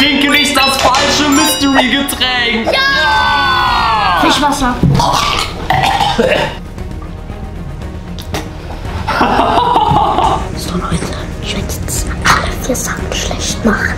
trinke nicht das falsche Mystery-Getränk. Ja! Fischwasser. So Leute, ich werde jetzt alle 4 Sachen schlecht machen.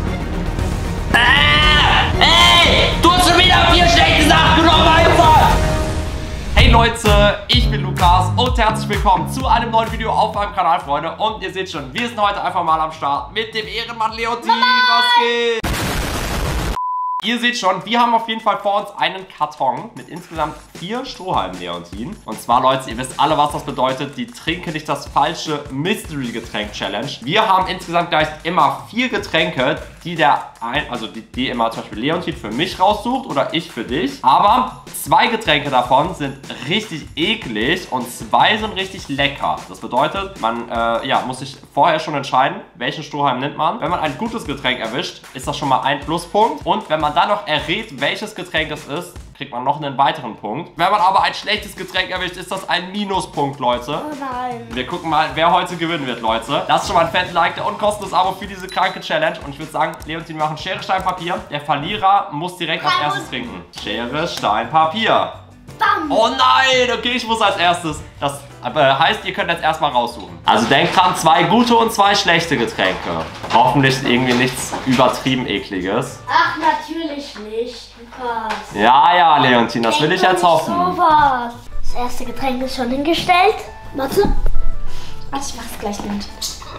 Ey, du hast schon wieder 4 schlechte Sachen genommen, einfach! Hey Leute, ich bin Lukas und herzlich willkommen zu einem neuen Video auf meinem Kanal, Freunde. Und ihr seht schon, wir sind heute einfach mal am Start mit dem Ehrenmann Leontin. Was geht? Ihr seht schon, wir haben auf jeden Fall vor uns einen Karton mit insgesamt 4 Strohhalmen, Leontin. Und zwar, Leute, ihr wisst alle, was das bedeutet. Die Trinke nicht das falsche Mystery-Getränk-Challenge. Wir haben insgesamt gleich immer 4 Getränke, die die immer zum Beispiel Leontin für mich raussucht oder ich für dich. Aber 2 Getränke davon sind richtig eklig und 2 sind richtig lecker. Das bedeutet, man muss sich vorher schon entscheiden, welchen Strohhalm nimmt man. Wenn man ein gutes Getränk erwischt, ist das schon mal ein Pluspunkt. Und wenn man dann noch errät, welches Getränk es ist, kriegt man noch einen weiteren Punkt. Wenn man aber ein schlechtes Getränk erwischt, ist das ein Minuspunkt, Leute. Oh nein. Wir gucken mal, wer heute gewinnen wird, Leute. Lasst schon mal ein fetten Like und kostenloses Abo für diese kranke Challenge. Und ich würde sagen, Leontin, wir machen Schere, Stein, Papier. Der Verlierer muss direkt als erstes trinken. Schere, Stein, Papier. Bam. Oh nein, okay, ich muss als erstes. Das heißt, ihr könnt jetzt erstmal raussuchen. Also denkt dran, 2 gute und 2 schlechte Getränke. Hoffentlich irgendwie nichts übertrieben ekliges. Ach, natürlich nicht, Lukas. Ja, Leontin, das will ich jetzt hoffen. Sowas. Das erste Getränk ist schon hingestellt. Warte. Ich mach's gleich mit.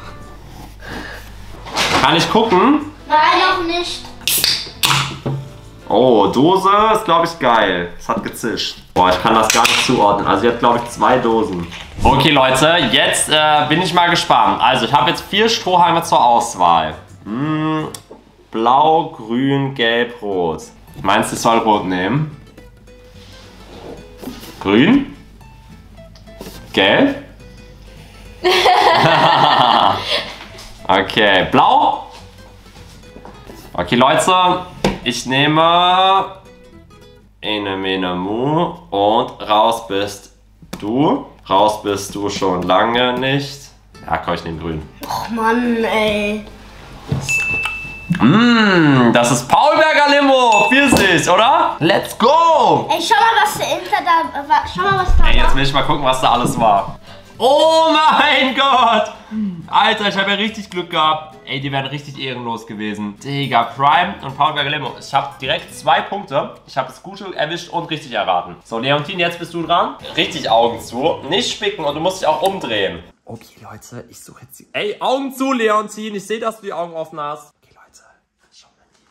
Kann ich gucken? Nein, noch nicht. Oh, Dose ist, glaube ich, geil. Es hat gezischt. Boah, ich kann das gar nicht zuordnen. Also, ihr habt, glaube ich, 2 Dosen. Okay, Leute, jetzt bin ich mal gespannt. Also, ich habe jetzt 4 Strohhalme zur Auswahl. Blau, grün, gelb, rot. Meinst du, ich soll rot nehmen? Grün? Gelb? Okay, blau? Okay, Leute, ich nehme Ene, Mene, Mu und raus bist du. Raus bist du schon lange nicht. Ja, komm, ich nehme grün. Och Mann, ey. Das ist Paulberger Limo. Pfirsich, oder? Let's go! Ey, schau mal, was da Ey, jetzt war. will ich mal gucken, was da alles war. Oh mein Gott! Alter, ich habe ja richtig Glück gehabt. Ey, die wären richtig ehrenlos gewesen. Digga, Prime und Paulberger Limo. Ich habe direkt 2 Punkte. Ich habe das Gute erwischt und richtig erraten. So, Leontin, jetzt bist du dran. Richtig Augen zu. Nicht spicken und du musst dich auch umdrehen. Okay, Leute, ich suche jetzt... Ey, Augen zu, Leontin. Ich sehe, dass du die Augen offen hast. Okay, Leute, schau mal in die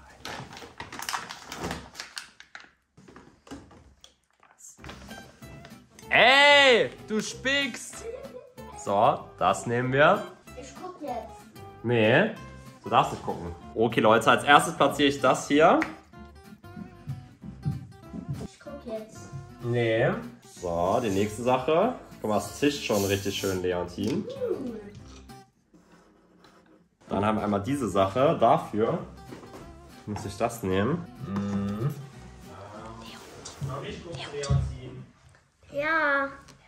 Tasche rein. Ey, du spickst. So, das nehmen wir. Ich guck jetzt. Nee, du darfst nicht gucken. Okay, Leute, als erstes platziere ich das hier. Ich guck jetzt. Nee. So, die nächste Sache. Guck mal, es zischt schon richtig schön, Leontin. Dann haben wir einmal diese Sache. Dafür muss ich das nehmen. Ja.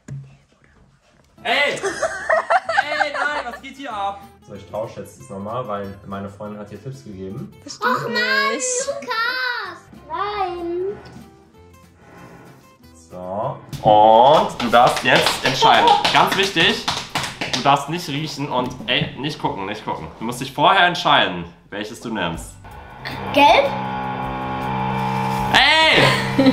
Ey! Ey, nein, was geht hier ab? So, ich tausche jetzt das nochmal, weil meine Freundin hat hier Tipps gegeben. Och nein, Lukas! Nein. So. Und du darfst jetzt entscheiden. Ganz wichtig, du darfst nicht riechen und, ey, nicht gucken. Du musst dich vorher entscheiden, welches du nimmst. Gelb? Ey!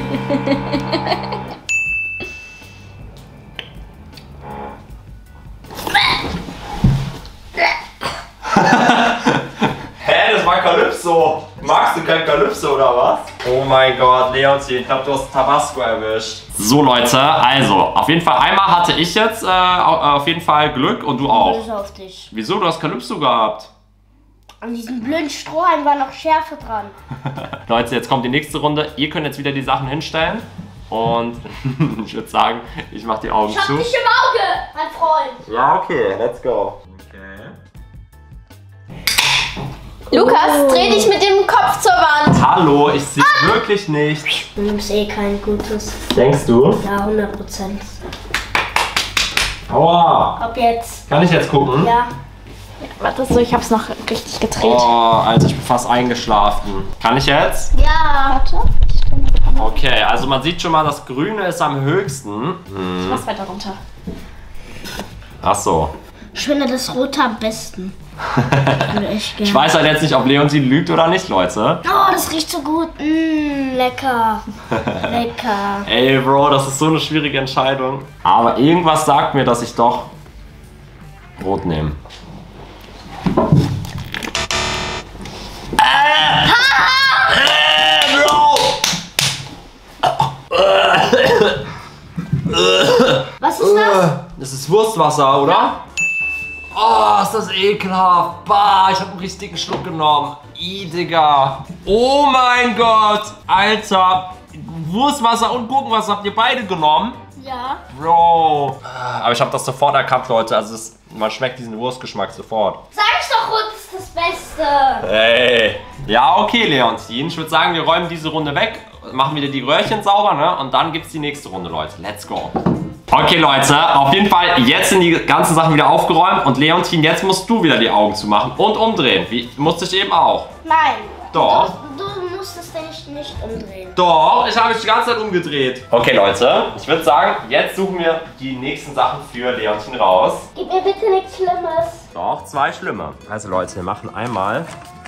Hä, das war Calypso. Magst du kein Calypso oder was? Oh mein Gott, Leontin, ich glaube, du hast Tabasco erwischt. So, Leute, also, auf jeden Fall einmal hatte ich jetzt auf jeden Fall Glück und du auch. Böse auf dich. Wieso? Du hast Calypso gehabt. An diesem blöden Strohhalm war noch Schärfe dran. Leute, jetzt kommt die nächste Runde. Ihr könnt jetzt wieder die Sachen hinstellen. Und ich würde sagen, ich mache die Augen Ich hab zu. dich im Auge, mein Freund. Ja, okay, let's go. Okay. Lukas, dreh dich mit dem Kopf zur Wand. Hallo, ich sehe wirklich nichts. Du nimmst eh kein Gutes. Denkst du? Ja, 100%. Aua. Ab jetzt. Kann ich jetzt gucken? Ja. Ja, warte, so, ich hab's noch richtig gedreht. Oh, Alter, ich bin fast eingeschlafen. Kann ich jetzt? Ja. Warte, ich stelle die Kamera. Okay, also man sieht schon mal, das Grüne ist am höchsten. Ich mach's weiter runter. Ach so. Ich finde das Rote am besten. Würde ich Ich gerne. weiß halt jetzt nicht, ob Leontin lügt oder nicht, Leute. Oh, das riecht so gut. Lecker. Lecker. Ey, Bro, das ist so eine schwierige Entscheidung. Aber irgendwas sagt mir, dass ich doch Rot nehme. Bro! Was ist das? Das ist Wurstwasser, oder? Oh, ist das ekelhaft. Bah, ich habe einen richtigen Schluck genommen. Digga. Oh mein Gott. Alter. Wurstwasser und Gurkenwasser habt ihr beide genommen? Ja. Bro. Aber ich habe das sofort erkannt, Leute. Also man schmeckt diesen Wurstgeschmack sofort. Sag ich doch, Rot ist das Beste. Ey. Ja, okay, Leontin. Ich würde sagen, wir räumen diese Runde weg, machen wieder die Röhrchen sauber, ne? Und dann gibt's die nächste Runde, Leute. Let's go. Okay, Leute, auf jeden Fall, jetzt sind die ganzen Sachen wieder aufgeräumt. Und Leontin, jetzt musst du wieder die Augen zumachen und umdrehen. Wie musste ich eben auch. Nein. Doch. Du musstest dich nicht umdrehen. Doch, ich habe mich die ganze Zeit umgedreht. Okay, Leute, ich würde sagen, jetzt suchen wir die nächsten Sachen für Leontin raus. Gib mir bitte nichts Schlimmes. Doch, 2 schlimme. Also, Leute, wir machen einmal.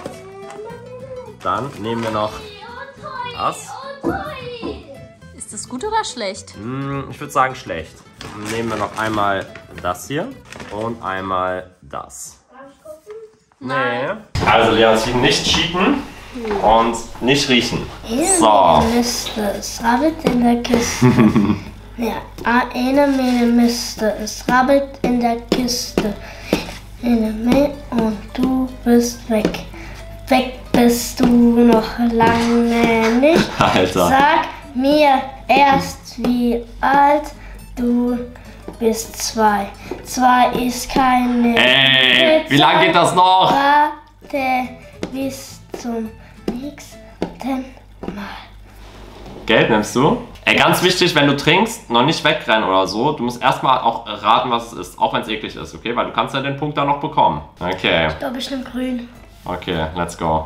Dann nehmen wir noch das. Ist das gut oder schlecht? Ich würde sagen schlecht. Dann nehmen wir noch einmal das hier und einmal das. Nee. Also Leontin, nicht cheaten und nicht riechen. So. Miste, es rabbelt in der Kiste. Ja, eine Miste, es rabbelt in der Kiste. Und du bist weg. Weg bist du noch lange nicht. Alter. Sag mir erst, wie alt du bist. 2. 2 ist keine. Ey, wie lange geht das noch? Warte bis zum nächsten Mal. Geld nimmst du? Ey, ganz wichtig, wenn du trinkst, noch nicht wegrennen oder so. Du musst erstmal auch raten, was es ist, auch wenn es eklig ist, okay? Weil du kannst ja den Punkt dann noch bekommen. Okay. Ich glaube, ich nehme grün. Okay, let's go.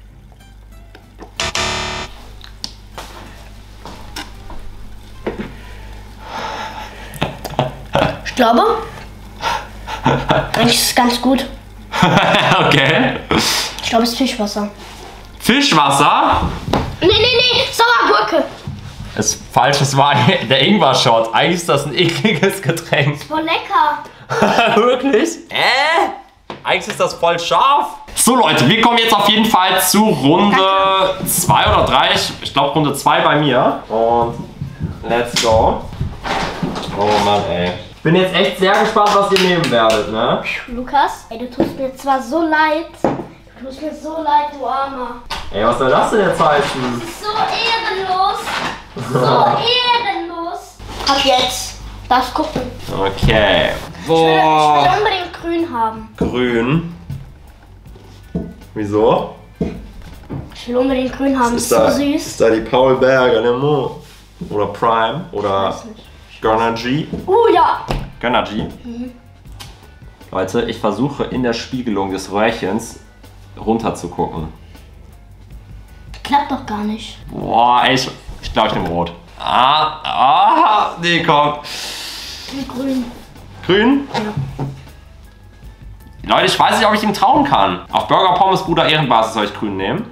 Ich glaube, eigentlich ist es ganz gut. Okay. Ich glaube, es ist Fischwasser. Fischwasser? Nee, Sauergurke. Ist falsch, das war der Ingwer-Shot. Eigentlich ist das ein ekliges Getränk. Voll lecker. Wirklich? Eigentlich ist das voll scharf. So Leute, wir kommen jetzt auf jeden Fall zu Runde 2 oder 3. Ich glaube Runde 2 bei mir. Und let's go. Oh Mann, ey. Ich bin jetzt echt sehr gespannt, was ihr nehmen werdet, ne? Lukas, ey, du tust mir zwar so leid. Du tust mir so leid, du Armer. Ey, was soll das denn jetzt heißen? Das ist so ehrenlos. So ehrenlos. Ab jetzt. Darfst gucken. Okay. Ich will unbedingt grün haben. Grün. Wieso? Ich will unbedingt grün haben. Ist so süß. Ist da die Paul Berger, ne Mo? Oder Prime? Oder Gönner G? Ja. Gönner G. Leute, ich versuche in der Spiegelung des Röhrchens runter zu gucken. Klappt doch gar nicht. Boah, ey, ich glaube, ich nehme rot. Nee, komm. Ich will grün. Grün? Ja. Leute, ich weiß nicht, ob ich ihm trauen kann. Auf Burger Pommes Bruder Ehrenbasis soll ich grün nehmen.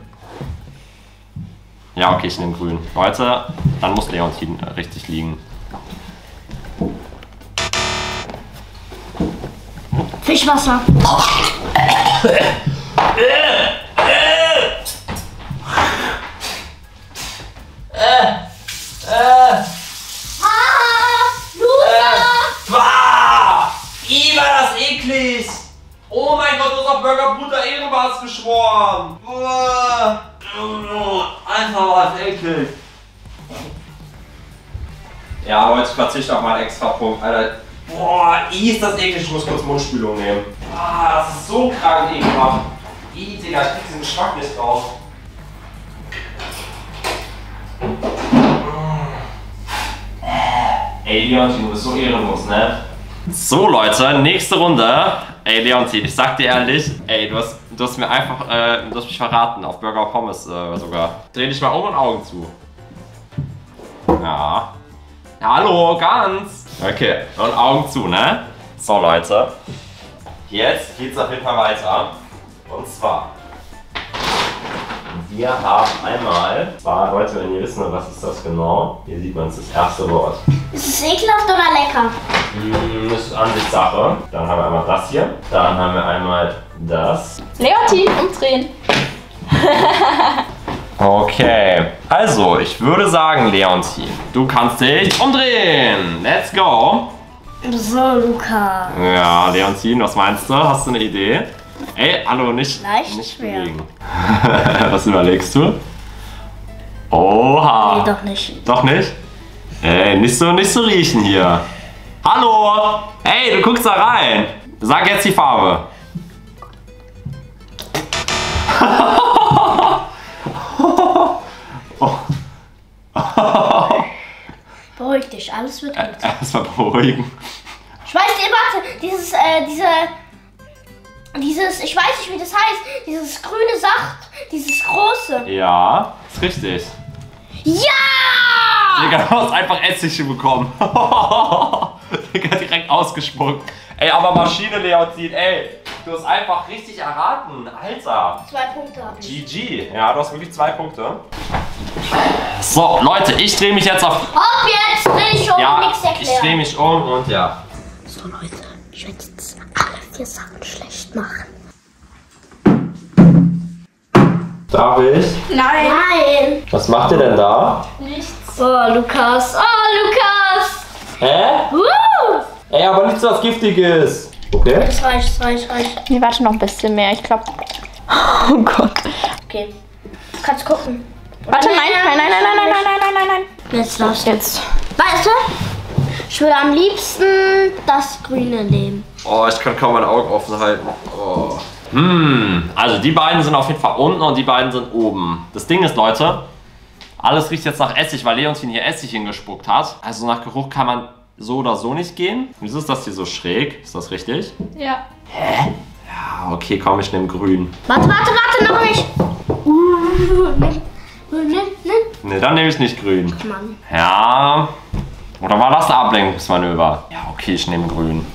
Ja, okay, ich nehme grün. Leute, dann muss Leontin richtig liegen. Fischwasser. War das eklig! Oh mein Gott, du hast auf Burger Bruder Ehrenbasis geschworen! Einfach war das eklig! Ja, Leute, ich verzichte auf meinen extra Punkt, Alter. Boah, ist das eklig, ich muss kurz Mundspülung nehmen. Das ist so krank ekelhaft. Digga, ich krieg diesen Geschmack nicht drauf. Ey, Leontin, du bist so ehrenlos, ne? So, Leute, nächste Runde. Ey, Leontin, ich sag dir ehrlich, ey, du hast mir einfach, du hast mich verraten, auf Burger Pommes sogar. Dreh dich mal um und Augen zu. Ja. Hallo, ganz. Okay, und Augen zu, ne? So, Leute. Jetzt geht's auf jeden Fall weiter. Und zwar, wir haben einmal, Leute, wenn ihr wissen wollt, was ist das genau, hier sieht man es, das erste Wort. Ist es ekelhaft oder lecker? Das ist Ansichtssache. Dann haben wir einmal das hier. Dann haben wir einmal das. Leontin, umdrehen. Okay. Also, ich würde sagen, Leontin, du kannst dich umdrehen. Let's go. So, Lukas. Ja, Leontin, was meinst du? Hast du eine Idee? Ey, hallo, nicht schwer. bewegen. Was überlegst du? Oha. Nee, doch nicht. Doch nicht? Ey, nicht so riechen hier. Hallo! Hey, du guckst da rein. Sag jetzt die Farbe. Beruhig dich, alles wird gut. Erstmal beruhigen. Ich weiß nicht, warte, ich weiß nicht, wie das heißt, dieses grüne Sacht, dieses große. Ja, ist richtig. Ja! Digga, du hast einfach Essig bekommen. Digga, direkt ausgespuckt. Ey, aber Maschine, Leontin, ey. Du hast einfach richtig erraten. Alter. 2 Punkte habe ich. GG. Ja, du hast wirklich 2 Punkte. So, Leute, ich drehe mich jetzt auf... Ob jetzt will ich schon Ja, nichts erklären. ich drehe mich um und ja. So, Leute, ich werde jetzt alle 4 Sachen schlecht machen. Darf ich? Nein. Nein! Was macht ihr denn da? Nichts. Oh, Lukas! Oh, Lukas! Hä? Ey, aber nichts was Giftiges. Okay. Das reicht. Nee, warte noch ein bisschen mehr. Ich glaube. Oh Gott. Okay. Kannst gucken. Warte, nein. Jetzt darfst du. Jetzt. Weißt du? Ich würde am liebsten das Grüne nehmen. Oh, ich kann kaum meine Augen offen halten. Oh. Also die beiden sind auf jeden Fall unten und die beiden sind oben. Das Ding ist, Leute, alles riecht jetzt nach Essig, weil Leontin hier Essig hingespuckt hat. Also nach Geruch kann man so oder so nicht gehen. Wieso ist das hier so schräg? Ist das richtig? Ja. Hä? Ja, okay, komm, ich nehme grün. Warte, noch nicht. Ne, dann nehme ich nicht grün. Mann. Ja. Oder war das Ablenkungsmanöver? Ja, okay, ich nehme grün.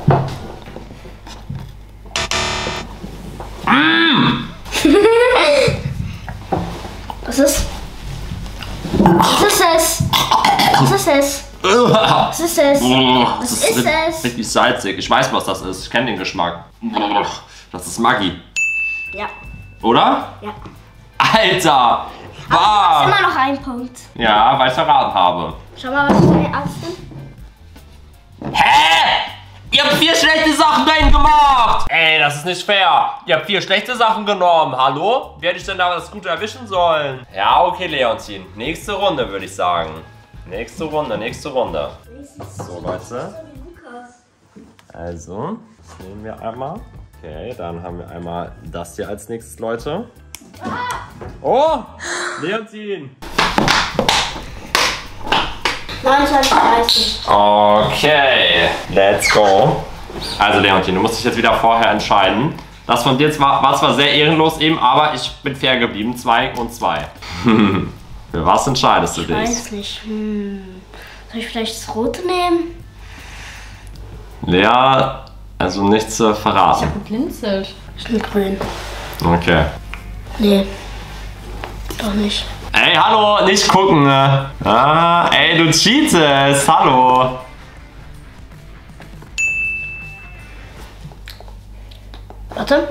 Was ist? Was ist es? Was ist es? Was ist es? Was ist es? Richtig salzig. Ich weiß, was das ist. Ich kenne den Geschmack. Das ist Maggi. Ja. Oder? Ja. Alter! Das ist Wow! immer noch ein Punkt. Ja, weil ich verraten habe. Schau mal, was ich da alles bin. Hä? Ihr habt 4 schlechte Sachen dahin gemacht! Ey, das ist nicht fair. Ihr habt 4 schlechte Sachen genommen. Hallo? Wie hätte ich denn da das Gute erwischen sollen? Ja, okay, Leontin. Nächste Runde, würde ich sagen. Nächste Runde. So, Leute. Also, das nehmen wir einmal. Okay, dann haben wir einmal das hier als nächstes, Leute. Oh! Leontin! 29,30. Okay, let's go. Also Leontin, du musst dich jetzt wieder vorher entscheiden. Das von dir war zwar sehr ehrenlos eben, aber ich bin fair geblieben. 2 und 2. Für was entscheidest du dich? Ich weiß nicht. Soll ich vielleicht das Rote nehmen? Lea, also nichts zu verraten. Geblinzelt. Ich nehme Grün. Okay. Nee. Doch nicht. Ey, hallo, nicht gucken. Ne? Ah, ey, du cheatest. Hallo. Warte.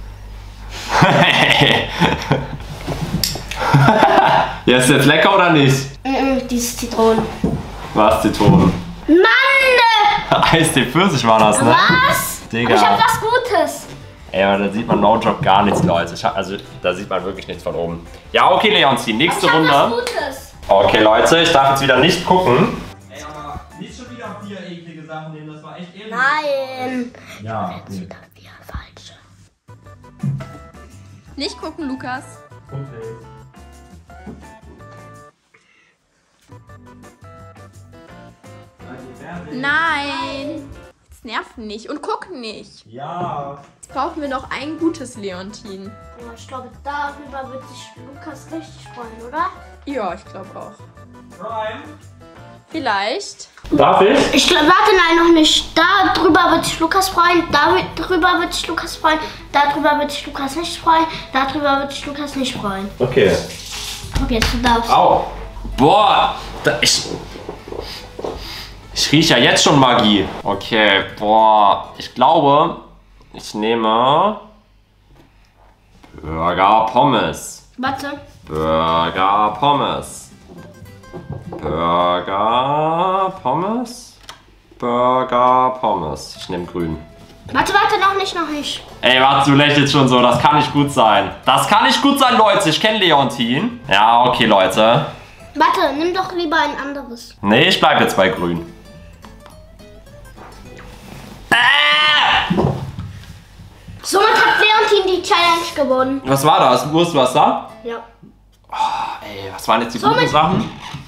Ja, ist jetzt lecker oder nicht? Dieses Zitronen. Was, Zitronen? Mann! Eistee Pfirsich war das, ne? Was? Digga. Ich hab was Gutes. Ey, aber da sieht man no joke gar nichts, Leute. Also, da sieht man wirklich nichts von oben. Ja, okay, Leontin, nächste Ich hab was Runde. Gutes. Okay, Leute, ich darf jetzt wieder nicht gucken. Ey, aber nicht schon wieder 4 eklige Sachen nehmen, das war echt ehrenlos. Nein. Ja, Jetzt wieder 4 falsche. Nicht gucken, Lukas. okay. Nein. Jetzt nerv nicht und guck nicht. Ja. Jetzt brauchen wir noch ein gutes Leontin. Ja, ich glaube, darüber wird sich Lukas richtig freuen, oder? Ja, ich glaube auch. Prime. Vielleicht. Darf ich? Ich glaube, warte, nein, noch nicht. Darüber wird sich Lukas freuen, darüber wird sich Lukas freuen, darüber wird sich Lukas nicht freuen, darüber wird sich Lukas nicht freuen. Okay. Okay, jetzt du darfst. Au. Boah. Ich rieche ja jetzt schon Magie. Okay, boah. Ich glaube, ich nehme Burger Pommes. Warte. Burger Pommes. Burger Pommes. Burger Pommes. Ich nehme grün. Warte, noch nicht. Ey, warte, du lächelst schon so. Das kann nicht gut sein. Das kann nicht gut sein, Leute. Ich kenne Leontin. Ja, okay, Leute. Warte, nimm doch lieber ein anderes. Nee, ich bleib jetzt bei grün. Somit hat Leontin die Challenge gewonnen. Was war das? Wusstest du was da? Ja. Ey, was waren jetzt die guten Sachen?